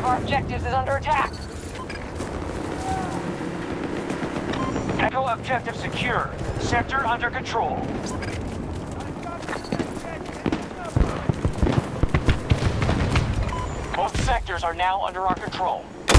our objectives is under attack. Echo objective secure. Sector under control. Both sectors are now under our control.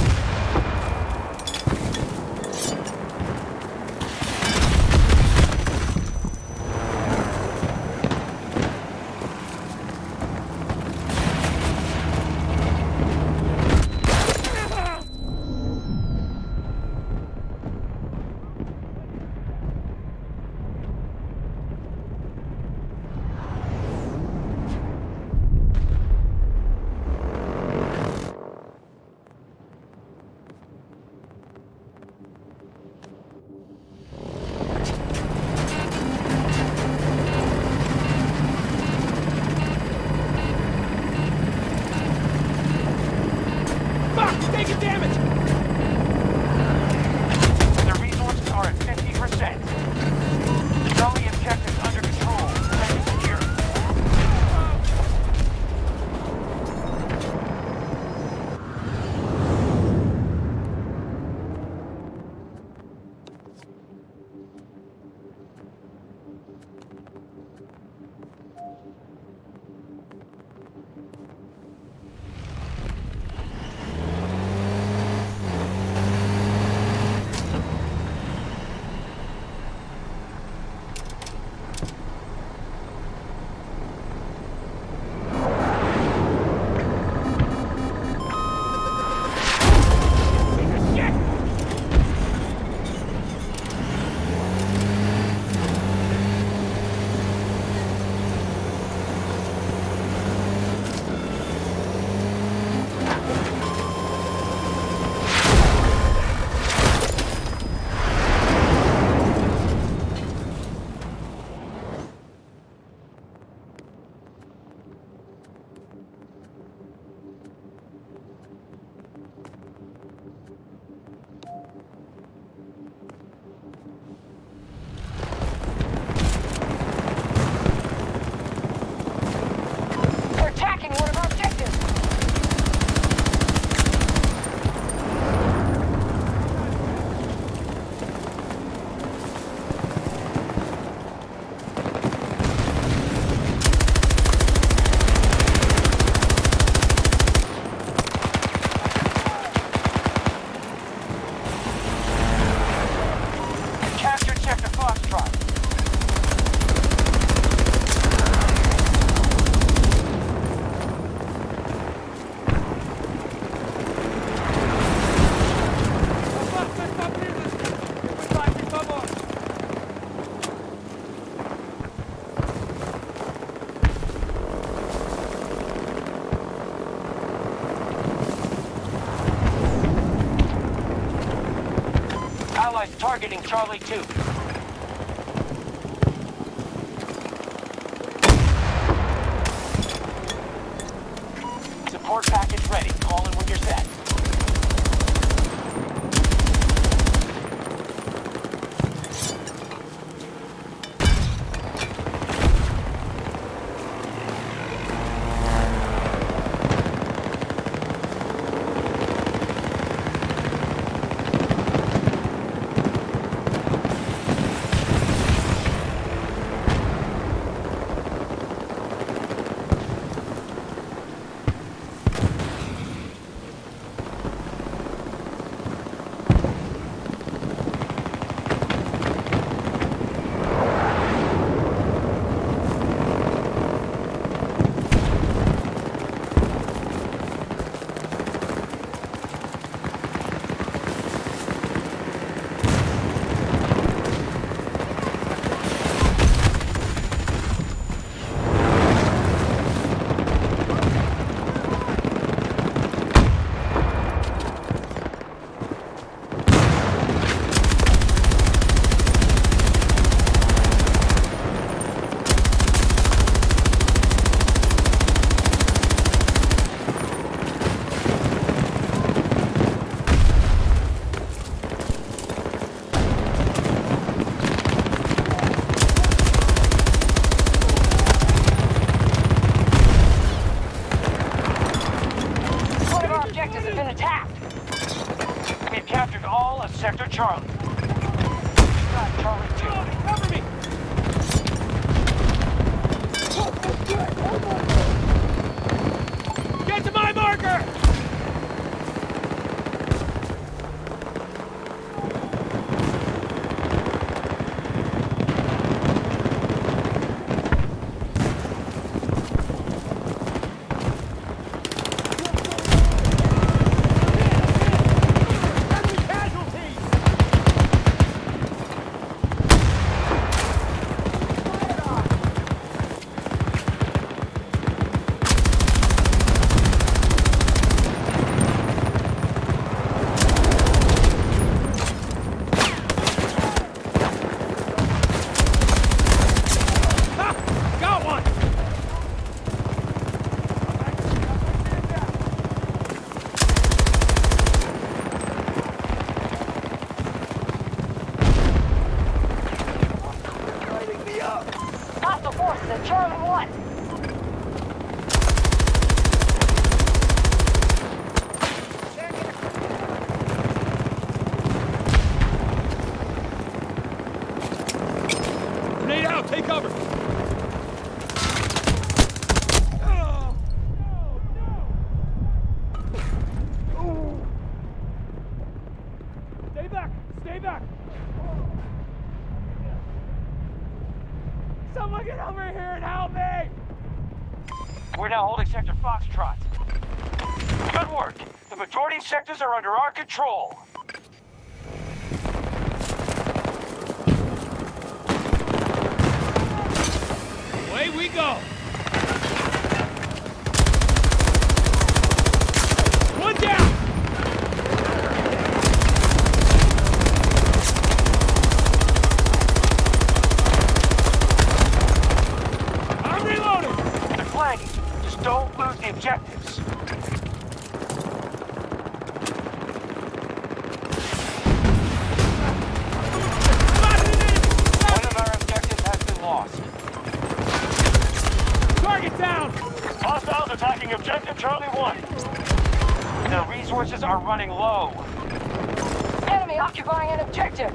Targeting Charlie 2. Support package ready. Call in when you're set. objectives have been attacked. We've captured all of Sector Charlie. Got Charlie 2. Cover me! Get to my marker! Hostile forces at Charlie 1. Grenade out! Take cover! Stay back! Stay back! Someone get over here and help me! We're now holding Sector Foxtrot. Good work. The majority of sectors are under our control. Away we go! One down! I'm reloading! They're flagging. Just don't lose the objectives. One of our objectives has been lost. Target down! Hostiles attacking objective Charlie 1. The resources are running low. Enemy occupying an objective.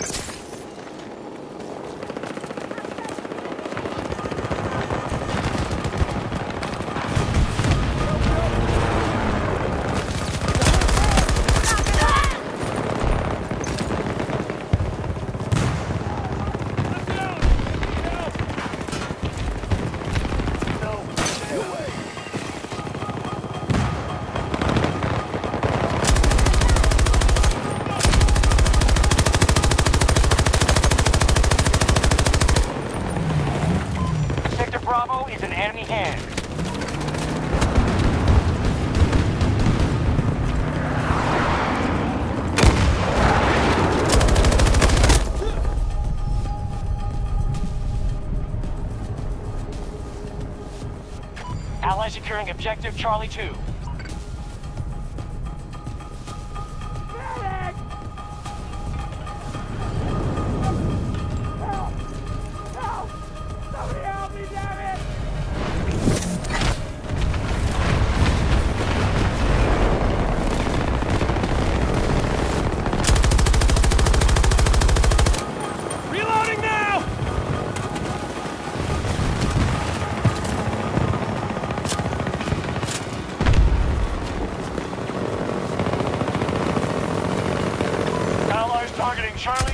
Sector Bravo is in enemy hands. Allies securing objective Charlie 2. Medic! Help! Help! Somebody help me, damn it! Reloading now! Allies targeting Charlie 2.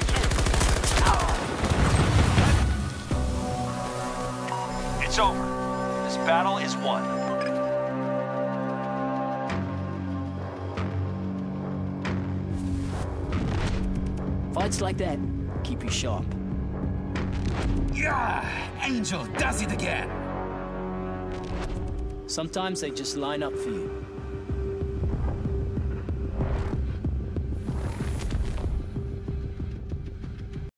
It's over. This battle is won. Fights like that keep you sharp. Yeah, Angel does it again. Sometimes they just line up for you.